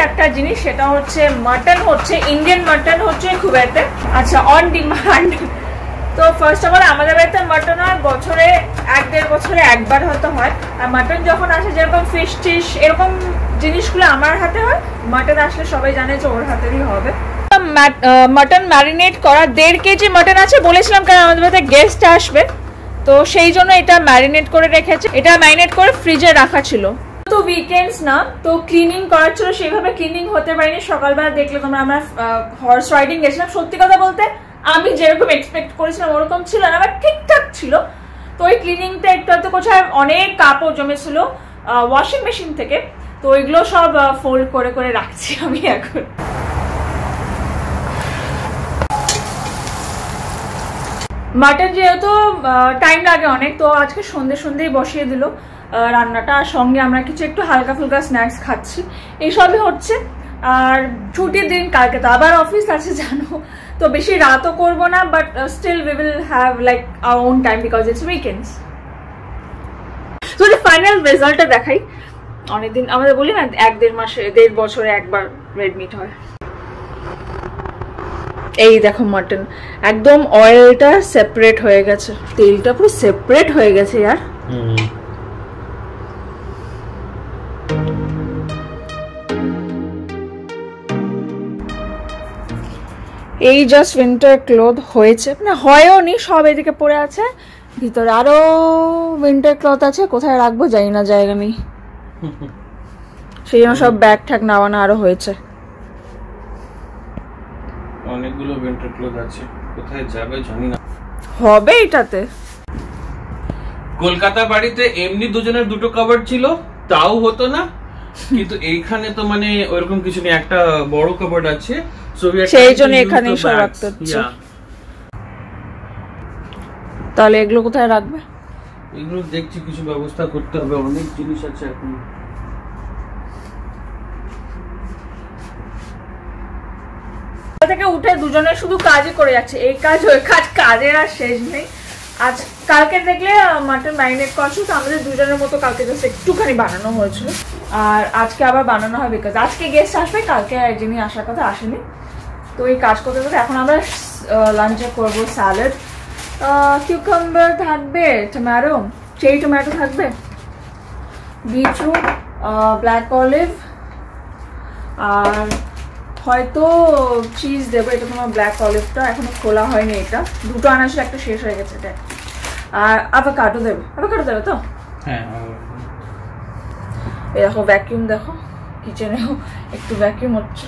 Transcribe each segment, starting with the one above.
একটা জিনিস, সেটা হচ্ছে মাটন হচ্ছে ইন্ডিয়ান মাটন হচ্ছে খুবেতে, আচ্ছা অন ডিমান্ড। তো ফার্স্ট অফ অল আমাদের বাড়িতে মাটন হয় বছরে 1-1.5 বছরে একবার হয়তো হয়। আর মাটন যখন আসে যেরকম ফিশ টিশ এরকম জিনিসগুলো আমার হাতে হয়, মাটন আসলে সবাই জানে যে ওর হাতেরই হবে। মাটন ম্যারিনেট করা 1.5 কেজি মাটন আছে, বলেছিলাম কারণ আমাদের বাড়িতে গেস্ট আসবে, তো সেই জন্য এটা ম্যারিনেট করে রেখেছে। এটা ম্যারিনেট করে ফ্রিজে রাখা ছিল। তো উইকেন্ডস না, তো ক্লিনিং করার ছিল, সেইভাবে ক্লিনিং হতে পারিনি। সকালবেলা দেখলে তোমরা আমরা হর্স রাইডিং গেছিলাম। সত্যি কথা বলতে আমি যেরকম এক্সপেক্ট করেছিলাম ওরকম ছিল না, আবার ঠিকঠাক ছিল। তো ওই ক্লিনিংটা একটু হয়তো কোথায় অনেক কাপড় জমেছিল ওয়াশিং মেশিন থেকে, তো ওইগুলো সব ফোল্ড করে করে রাখছি আমি এখন। মাটন যেহেতু টাইম লাগে অনেক, তো আজকে সন্ধ্যেই বসিয়ে দিল রান্নাটা। আর সঙ্গে আমরা কিছু একটু হালকা ফুলকা স্ন্যাক্স খাচ্ছি, এইসবই হচ্ছে। আর ছুটির দিন, কালকে তো আবার অফিস আছে জানো, তো বেশি রাতও করবো না, but still we will have like our own time because it's weekends. তো ফাইনাল রেজাল্টটা দেখাই। অনেকদিন আমাদের বলি না 1-1.5 বছরে একবার রেড মিট হয়। এই দেখো মাটন একদম অয়েলটা সেপারেট হয়ে গেছে, তেলটা পুরো সেপারেট হয়ে গেছে यार। এই জাস্ট উইন্টার ক্লথ হয়েছে, মানে হয়ও নি, সব এদিকে পড়ে আছে। ভিতরে আরো উইন্টার ক্লথ আছে, কোথায় রাখবো জানি না, জায়গা নেই, সেই জন্য সব ব্যাগ ঠ্যাগ নামানো আরো হয়েছে। অনেকগুলো উইন্টার ক্লথ আছে, কোথায় যাবে জানি না। হবে এটাতে। কলকাতা বাড়িতে এমনি দুজনের দুটো কভার ছিল, তাও হতো না, কিন্তু এইখানে তো মানে ওইরকম কিছু নেই, একটা বড় কভার আছে, সেই জন্য এখানে সব রাখতে হচ্ছে। তাহলে এগুলো কোথায় রাখবে? এগুলো দেখছি কিছু ব্যবস্থা করতে হবে, অনেক জিনিস আছে এখন। থেকে উঠে দুজনে শুধু কাজই করে যাচ্ছে, এই কাজ ওই কাজ, কাজের আর শেষ নেই। আজ কালকে দেখলে মাটন ম্যারিনেট করছো, তো আমাদের দুজনের মতো কালকে জাস্ট একটুখানি বানানো হয়েছিল, আর আজকে আবার বানানো হবে বিকজ আজকে গেস্ট আসবে, কালকে যিনি আসার কথা আসেনি। তো এই কাজ করতে করতে এখন আমরা লাঞ্চে করবো স্যালাড, কিউকাম্বার থাকবে, টমেটো, চেরি টমেটো থাকবে, বিটরুট, ব্ল্যাক অলিভ, আর হয়তো চিজ দেবো। এটা তোমার ব্ল্যাক অলিভটা এখনো খোলা হয়নি, এটা দুটো আনা ছিল, একটা শেষ হয়ে গেছে এটা। আর অ্যাভোকাডো দেবে, অ্যাভোকাডো দেবে তো? হ্যাঁ। এই দেখো ভ্যাকিউম, দেখো কিচেনেও একটু ভ্যাকিউম হচ্ছে,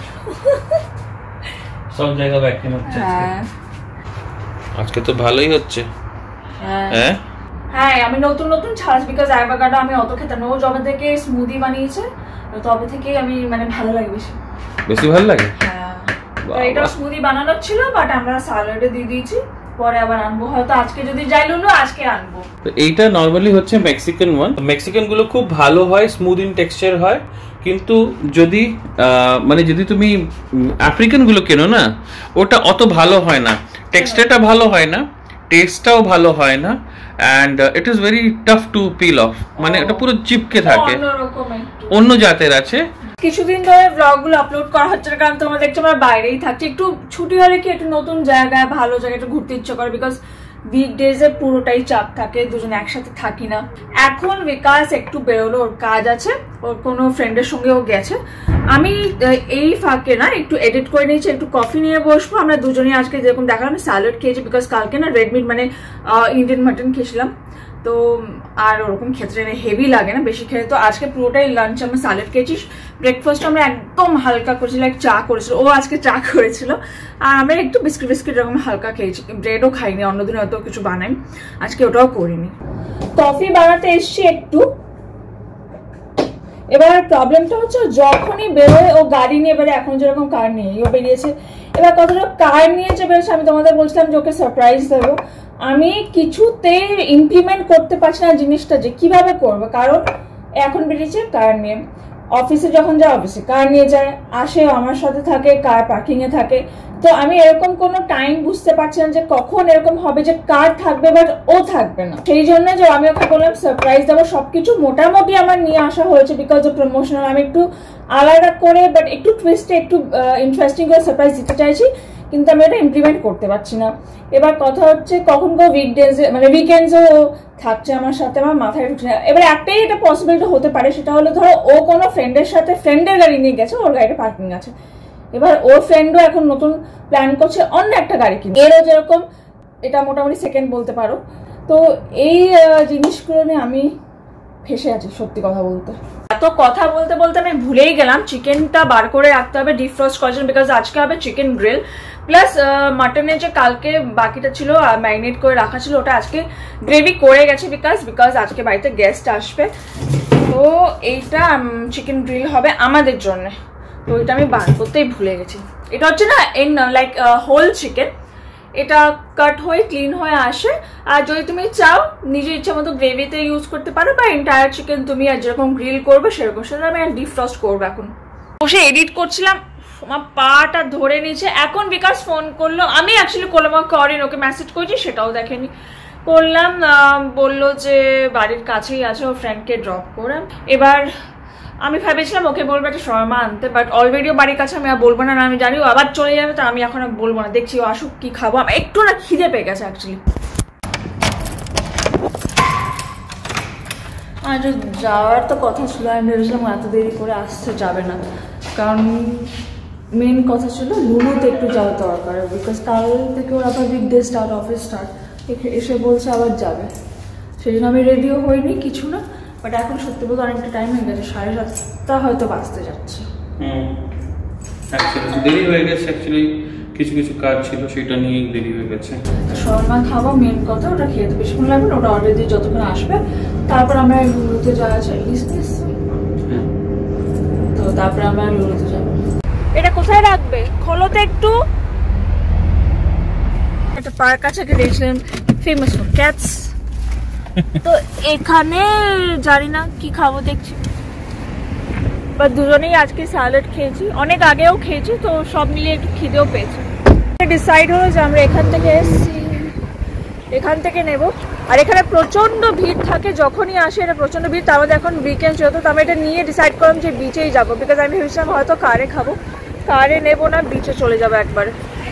সব জায়গা ভ্যাকিউম হচ্ছে। হ্যাঁ আজকে তো ভালোই হচ্ছে। হ্যাঁ হ্যাঁ আমি নতুন নতুন ছাড়াস, বিকজ অ্যাভোকাডো আমি অত খেতাম না, ও যবে থেকে স্মুদি বানিয়েছে তবে থেকে আমি মানে ভালো লাগে, বেশি ভালো লাগে। হ্যাঁ তো এটা স্মুদি বানানো ছিল, বাট আমরা স্যালাডে দিয়ে দিয়েছি, পরে আবার আনবো, হয়তো আজকে যদি যাই লুলু আজকে আনবো। তো এইটা নরমালি হচ্ছে মেক্সিকান ওয়ান, মেক্সিকান গুলো খুব ভালো হয়, স্মুথ ইন টেক্সচার হয়, কিন্তু যদি মানে যদি তুমি আফ্রিকান গুলো কেনো না, ওটা অত ভালো হয় না, টেক্সচারটা ভালো হয় না, টেস্টটাও ভালো হয় না, and it is very tough to peel off, মানে এটা পুরো চিপকে থাকে, অন্য জাতের আছে। কিছুদিন ধরে ব্লগগুলো আপলোড করা হচ্ছে না, কারণ তোমরা দেখছো আমরা বাইরেই থাকছি, একটু ছুটি হলে কি একটু নতুন জায়গায়, ভালো জায়গায় একটু ঘুরতে ইচ্ছে করে, বিকজ উইকডেজে পুরোটাই চাপ থাকে, দুজন একসাথে থাকি না। এখন বিকাশ একটু বেরোলো, ওর কাজ আছে, ওর কোনো ফ্রেন্ডের সঙ্গে ও গেছে, আমি এই ফাঁকে না একটু এডিট করে নিয়েছি, একটু কফি নিয়ে বসবো। আমরা দুজনেই আজকে যেরকম দেখালাম আমি স্যালাড খেয়েছি, বিকজ কালকে না রেড মিট মানে ইন্ডিয়ান মাটন খেয়েছিলাম, তো আর ওরকম ক্ষেত্রে হেভি লাগে না বেশি খেয়ে, তো আজকে পুরোটাই লাঞ্চ আমরা স্যালাড খেয়েছি। ব্রেকফাস্ট আমরা একদম হালকা করেছি, লাইক চা করেছিল, ও আজকে চা করেছিল, আর আমরা একটু বিস্কিট এরকম হালকা খেয়েছি, ব্রেডও খাইনি, অন্যদিন হয়তো কিছু বানাই, আজকে ওটাও করিনি। কফি বানাতে এসছি একটু। এবার প্রবলেমটা হচ্ছে যখনই বেরোয় ও গাড়ি নিয়ে বেরোয়, এখন যেরকম কার নিয়ে ও বেরিয়েছে, এবার কতটা কার নিয়েছে বেরোচ্ছে, আমি তোমাদের বলছিলাম যে ওকে সারপ্রাইজ দেবো, আমি কিছুতে ইমপ্লিমেন্ট করতে পারছি না জিনিসটা যে কিভাবে করবো, কারণ এখন বেরিয়েছে কার নিয়ে। অফিসে যখন যায় অফিসে কার নিয়ে যায়, আসে আমার সাথে থাকে, কার পার্কিং এ থাকে। তো আমি এরকম কোনো টাইম বুঝতে পারছি না যে কখন এরকম হবে যে কার থাকবে বাট ও থাকবে না। সেই জন্য যে আমি ওকে বললাম সারপ্রাইজ দেবো, সবকিছু মোটামুটি আমার নিয়ে আসা হয়েছে বিকজ অফ প্রমোশনাল। আমি একটু আলাদা করে বাট একটু টুইস্টে একটু ইন্টারেস্টিং করে সারপ্রাইজ দিতে চাইছি, কিন্তু আমি এটা ইমপ্লিমেন্ট করতে পারছি না। এবার কথা হচ্ছে কখন উইকডেজে মানে উইকেন্ডসও থাকছে আমার সাথে, আমার মাথায় ঢুকছে না। এবার একটাই এটা পসিবিলিটি হতে পারে, সেটা হলো ধরো ও কোনো ফ্রেন্ডের সাথে ফ্রেন্ডের গাড়ি নিয়ে গেছে, ওর গাড়িটা পার্কিং আছে, এবার ওর ফ্রেন্ডও এখন নতুন প্ল্যান করছে অন্য একটা গাড়ি কিনে, এরও যেরকম এটা মোটামুটি সেকেন্ড বলতে পারো। তো এই জিনিসগুলো নিয়ে আমি ফেসে আছি সত্যি কথা বলতে। এত কথা বলতে বলতে আমি ভুলেই গেলাম চিকেনটা বার করে রাখতে হবে ডিফ্রস্ট করার জন্য, বিকজ আজকে হবে চিকেন গ্রিল প্লাস মাটনের যে কালকে বাকিটা ছিল ম্যারিনেট করে রাখা ছিল ওটা আজকে গ্রেভি করে গেছে বিকজ আজকে বাড়িতে গেস্ট আসবে। তো এইটা চিকেন গ্রিল হবে আমাদের জন্য, তো এটা আমি বার করতেই ভুলে গেছি। এটা হচ্ছে না লাইক হোল চিকেন, এটা কাট হয়ে ক্লিন হয়ে আসে। আর যদি তুমি চাও নিজের ইচ্ছা মতো গ্রেভিতে ইউজ করতে পারো বা এন্টায়ার চিকেন তুমি আর যেরকম গ্রিল করবে সেরকম। সেটা আমি ডিফ্রস্ট করবো। এখন বসে এডিট করছিলাম, আমার পাটা ধরে নিয়েছে। এখন বিকাশ ফোন করলো, আমি অ্যাকচুয়ালি করলাম করেন, ওকে মেসেজ করেছি সেটাও দেখেনি, করলাম বললো যে বাড়ির কাছেই আছে, ও ফ্রেন্ডকে ড্রপ করে। এবার আমি ভেবেছিলাম ওকে বলবো একটা শর্মা আনতে, বাট অলরেডি বাড়ির কাছে আমি আর বলবো না, আমি জানি ও আবার চলে যাবে, তো আমি এখন বলবো না, দেখছি ও আসুক কি খাবো। আমার একটু না খিদে পেয়ে গেছে অ্যাকচুয়ালি। আর যাওয়ার তো কথা ছিল, আমি ভেবেছিলাম এত দেরি করে আসতে যাবে না, কারণ মেন কথা ছিল লুলুতে একটু যাওয়া দরকার, বিকজ কাল থেকে ওর আবার উইকডে স্টার্ট, অফিস স্টার্ট, এসে বলছে আবার যাবে। সেই জন্য আমি রেডিও হইনি কিছু না, বাট এখন সত্যি বলতে অনেকটা টাইম হয়ে গেছে, 7:30টা হয়তো বাজতে যাচ্ছে। দেরি হয়ে গেছে অ্যাকচুয়ালি, কিছু কিছু কাজ ছিল সেটা নিয়ে দেরি হয়ে গেছে। শর্মা খাবো মেন কথা, ওটা খেতে বেশিক্ষণ লাগবে না, ওটা অর্ডার দিয়ে যতক্ষণ আসবে তারপর আমরা লুলুতে যাওয়া আছে, তো তারপরে আমরা লুলুতে যাবো। এটা কোথায় রাখবে খোলো তো একটু। একটা পার্ক আছে, দেখছিলাম ফেমাস ক্যাটস, তো এখানে জানি না কি খাবো দেখছি, বাট দুজনেই আজকে স্যালাড খেয়েছি, অনেক আগেও খেয়েছি, তো সব মিলিয়ে একটু খিদেও পেয়েছে। ডিসাইড হলো যে আমরা এখান থেকে এসছি, এখান থেকে নেব। আর এখানে প্রচন্ড ভিড় থাকে যখনই আসে, এটা প্রচন্ড ভিড়, তার মধ্যে এখন উইকেন্ড যেহেতু, তো আমি এটা নিয়ে ডিসাইড করলাম যে বিচেই যাবো, বিকজ আমি ভেবেছিলাম হয়তো কারে খাবো, কারে নেবো না, বিচে চলে যাবো একবারে।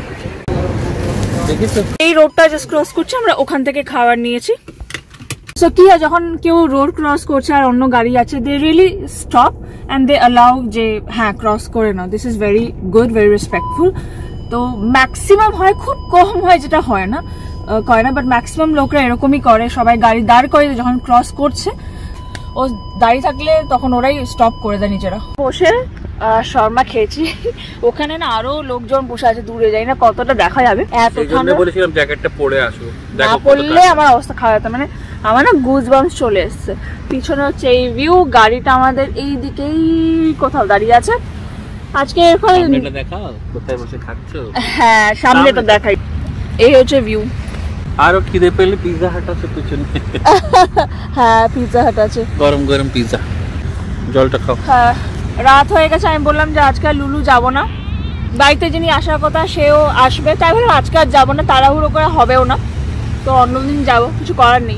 এই রোডটা জাস্ট ক্রস করছে, আমরা ওখান থেকে খাবার নিয়েছি। সো কি হয় যখন কেউ রোড ক্রস করছে আর অন্য গাড়ি আছে, they really stop and they allow যে হ্যাঁ ক্রস করে নাও, this is very good, very respectful. তো ম্যাক্সিমাম হয়, খুব কম হয় যেটা হয় না, করে না, বাট ম্যাক্সিমাম লোকরা এরকমই করে, সবাই গাড়ি দাঁড় করে যখন ক্রস করছে, ও দাঁড়িয়ে থাকলে তখন ওরাই স্টপ করে দেয় নিজেরা। বসে শর্মা খেয়েছি, ওখানে না আরো লোকজন বসে আছে, দূরে যাই না কতটা দেখা যাবে, এত ঠান্ডা, বলেছিলাম জ্যাকেটটা পরে আসো, না পরলে আমার অবস্থা খারাপ হতো, মানে আমার না গুজবাম্পস চলে এসছে। পিছনে হচ্ছে এই ভিউ, গাড়িটা আমাদের এই দিকেই কোথাও দাঁড়িয়ে আছে। আজকে দেখাও কোথায় বসে খাচ্ছো, হ্যাঁ সামনেটা দেখাই, এই হচ্ছে ভিউ। আরো খিদে পেলে পিৎজা হাট আছে পিছনে, হ্যাঁ পিৎজা হাট আছে, গরম গরম পিৎজা, জলটা খাও। হ্যাঁ রাত হয়ে গেছে, আমি বললাম যে আজকে লুলু যাবো না, বাড়িতে যিনি আসার কথা সেও আসবে, তাই বললাম আজকে আর যাবো না, তাড়াহুড়ো করে হবেও না, তো অন্যদিন যাবো, কিছু করার নেই।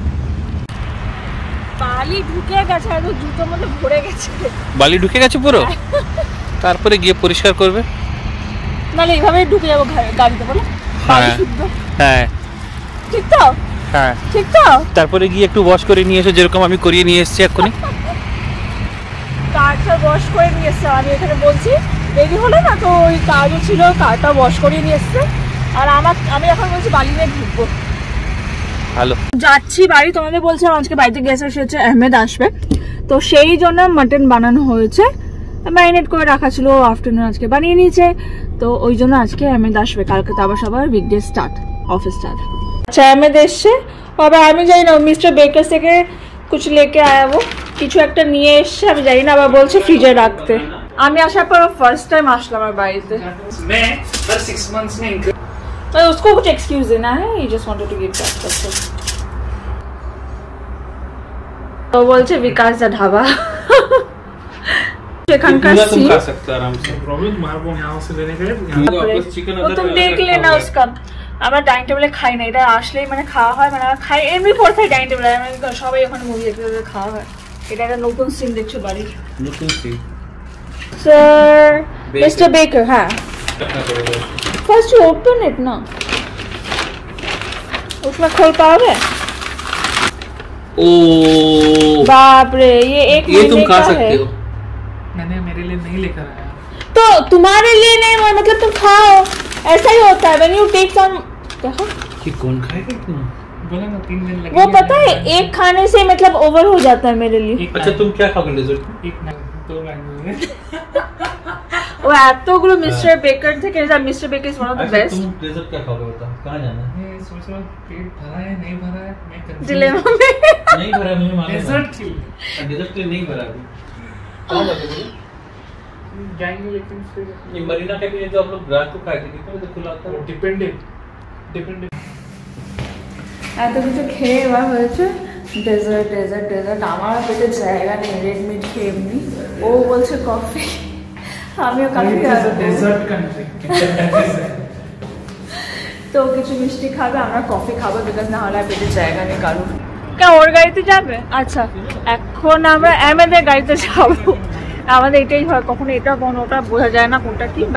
বালি ঢুকে গেছে, এত জুতোর মধ্যে ভরে গেছে, বালি ঢুকে গেছে পুরো, তারপরে গিয়ে পরিষ্কার করবে, নাহলে এইভাবে ঢুকে যাবো গাড়িতে, বলো হ্যাঁ ঠিক তো, হ্যাঁ ঠিক তো, তারপরে গিয়ে একটু ওয়াশ করে নিয়ে এসো, যেরকম আমি করিয়ে নিয়ে এসেছি এক্ষুনি, কারটা ওয়াশ করে নিয়ে এসছে, আমি এখানে বলছি রেডি হলো না, তো ওই কাজও ছিল, কারটা ওয়াশ করিয়ে নিয়ে এসছে, আর আমি এখন বলছি বালি নিয়ে ঢুকবো। ভালো যাচ্ছি বাড়ি, তোমাদের বলছিলাম আজকে বাড়িতে গেছে, সে হচ্ছে আহমেদ আসবে, তো সেই জন্য মাটন বানানো হয়েছে, ম্যারিনেট করে রাখা ছিল, আফটারনুন আজকে বানিয়ে নিয়েছে, তো ওই জন্য আজকে আহমেদ আসবে, কালকে তো আবার সবার উইকডে স্টার্ট, অফিস স্টার্ট। আচ্ছা আহমেদ এসছে, আবার আমি জানি না মিস্টার বেকার থেকে কুছ লেকে আয়া, ও কিছু একটা নিয়ে এসছে, আমি জানি না, আবার বলছে ফ্রিজে রাখতে। আমি আসার পর ফার্স্ট টাইম আসলাম আমার বাড়িতে, उसको कुछ एक्सक्यूज देना है, he just wanted to give that, that's it. तो बोलছে विकास दा ढाबा एखानकार सीन खा सकते हो आराम से, प्रॉब्लम मारबो यहां से लेने के वापस चिकन वो तुम देख लेना उसका। আমরা ডাইনিং টেবিলে খাই না, এটা আসলেই মানে খাওয়া হয়, মানে আমরা খাই এমনি পড়তে ডাইনিং টেবিলে, মানে সবাই ওখানে মুভি দেখতে খাওয়া হয়। এটা একটা নতুন সিন দেখছো বাড়ির, নতুন সিন। স্যার মিস্টার বেকার, হ্যাঁ ফার্স্ট यू ओपन इट ना, उसमें खोल पाओगे? ओ बाप रे, ये एक ये तुम महीने खा का सकते है। हो। मैंने मेरे लिए नहीं लेकर आया। तो तुम्हारे लिए नहीं, मतलब तुम खाओ, ऐसा ही होता है। व्हेन यू टेक सम, देखो कि कौन खाएगा इतना? बोला ना 3 दिन लगेगा। वो पता है एक खाने से मतलब ओवर हो जाता है मेरे लिए। अच्छा तुम क्या खाओगे डेजर्ट? एक ना 2 महीने वो এতগুলো মিস্টার বেকার থেকে, mister Baker is one of the best. तुम डेजर्ट क्या खाओगे बताओ, कहां जाना है? मैं सोच रहा हूं पेट भरा है नहीं भरा है, मैं डिलेमा में नहीं भरा, मुझे मालूम है डेजर्ट की डेजर्ट के लिए नहीं भरा अभी। कहां जाओगे बोलो? जाएंगे लेकिन फिर ये मरीना कैफे जो आप लोग रात को खाए थे, कितने बजे खुला होता है? डिपेंडेंट এত কিছু খেয়ে এবার হয়েছে ডেজার্ট ডেজার্ট ডেজার্ট। আমার পেটে জায়গা নেই রেড মিট খেয়ে এমনি। ও বলছে কফি, আমিও কফি খাবো। डेजर्ट कंट्री তো কিছু মিষ্টি খাবে, আমরা কফি খাবো, বিকজ না হলে পেটে জায়গা নেই কারোর। কে ওর গাড়িতে যাবে? আচ্ছা এখন আমরা আমাদের গাড়িতে যাবো। আমাদের এটাই হয়, কখনো এটা কখনো ওটা, বোঝা যায় না কোনটা কি।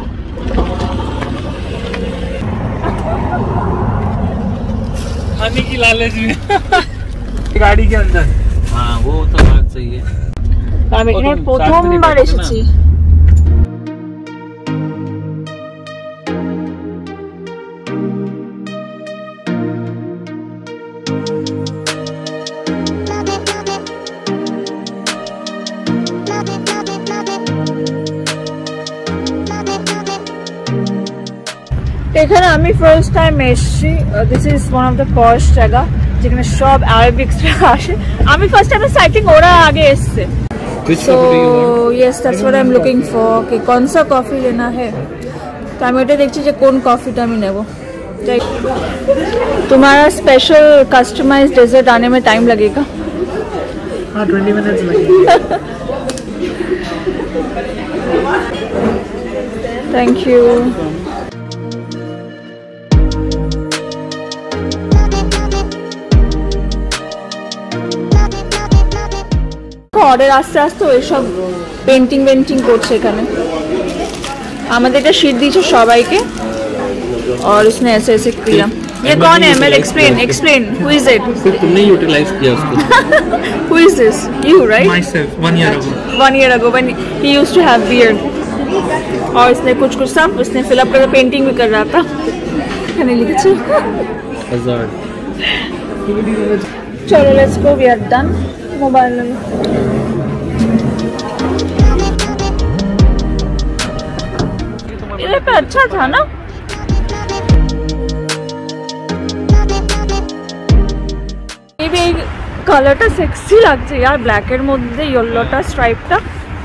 खाने की लालच में गाड़ी के अंदर। हाँ वो तो बात सही है। আমি এখানে প্রথমবার এসেছি। এখানে আমি ফার্স্ট টাইম এসেছি। This is one of the posh জায়গা যেখানে সব অ্যারাবিক্সরা আসে। আমি ফার্স্ট টাইম সাইটিং, ওরা আগে এসছে। So yes, that's what I'm looking for कि कौन सा कॉफी लेना है। तो আমি এটা দেখছি যে কোন কফিটা আমি নেব। तुम्हारा स्पेशल कस्टमाइज्ड डेजर्ट आने में टाइम लगेगा? हाँ 20 मिनट्स लगेंगे। Thank you. অর্ডার আস্তে আস্তে ওই সব পেন্টিং করছে এখানে। আমাদের এটা शीट দিয়েছে সবাইকে और उसने ऐसे ऐसे किया। ये कौन है? मैं एक्सप्लेन हु इज इट? तुमने यूटिलाइज किया उसको। Who is this? You right? Myself 1 year ago। 1 year ago when he used to have beard। और इसने कुछ सब उसने फिल अप करके पेंटिंग भी कर रहा था। এখানে লিখেছে हजार्ड। चलो let's go, we are done. Mobile ले लो। ये पे अच्छा था ना? ये কালারটা সেক্সি লাগছে यार, ব্ল্যাকের মধ্যে ইয়েলোটা স্ট্রাইপটা।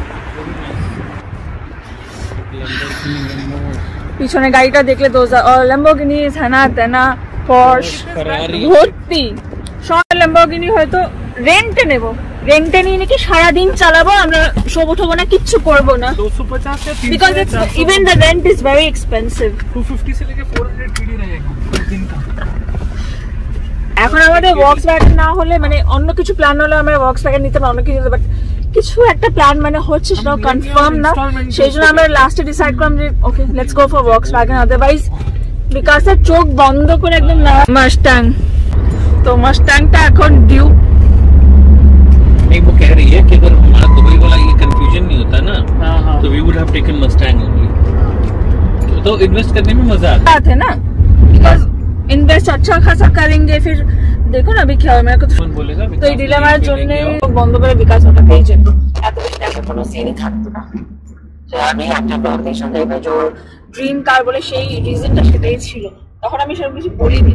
পিছনে গাড়িটা দেখলে দোজা ল্যাম্বরগিনি হ্যানা তেনা পর্শ ভর্তি সব ল্যাম্বরগিনি। হয়তো রেন্টে নেব, রেন্টে নিয়ে নাকি সারাদিন চালাবো, আমরা সব উঠবো না, কিচ্ছু করবো না। 250 से 300 because even the rent is very expensive. 250 से लेके 400 पीडी रहेगा दिन का। এখন আমাদের Volkswagen না হলে, মানে অন্য কিছু প্ল্যান হলে আমরা Volkswagen নিতে পারবো, অন্য কিছু, বাট কিছু একটা প্ল্যান মানে হচ্ছে, সেটাও কনফার্ম না। সেই জন্য আমরা লাস্টে ডিসাইড করলাম যে okay let's go for Volkswagen, otherwise বিকাশের চোখ বন্ধ করে একদম না। মাস্টাং, তো মাস্টাংটা এখন ডিউ। नहीं वो कह रही है कि अगर हमारा दुबई वाला ये कंफ्यूजन नहीं होता ना, तो we would have taken Mustang only. तो इन्वेस्ट करने में मजा आता है ना, बिकॉज इन्वेस्ट अच्छा खासा करेंगे, फिर देखो ना अभी क्या है। मेरे को तो बोलेगा तो এই ডিলেমার জন্য বন্ধ করে বিকাশ ওটা পেয়েছে। এত বেশি টাকা কোনো সিনই থাকতো না। তো আমি একটা প্রেজেন্টেশন দেব, যে ড্রিম কার বলে সেই রিজনটা সেটাই ছিল, তখন আমি সেরকম কিছু বলিনি।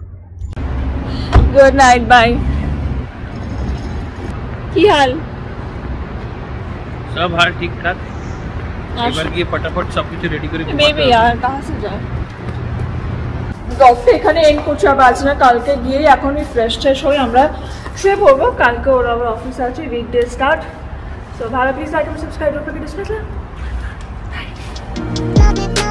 Good night, bye. কি হাল? सब हाल ठीक ठाक। এবার গিয়ে फटाफट सब कुछ रेडी করে দিই। বেবি यार कहां से जाए? ডক্টর এখানে এন্ড করছে, আর আজ না কালকে গিয়ে এখনই ফ্রেশ হয়ে আমরা শুয়ে পড়বো। কালকে ওর আবার অফিস আছে, উইকডে স্টার্ট। So, भालो please like and subscribe, don't forget to smash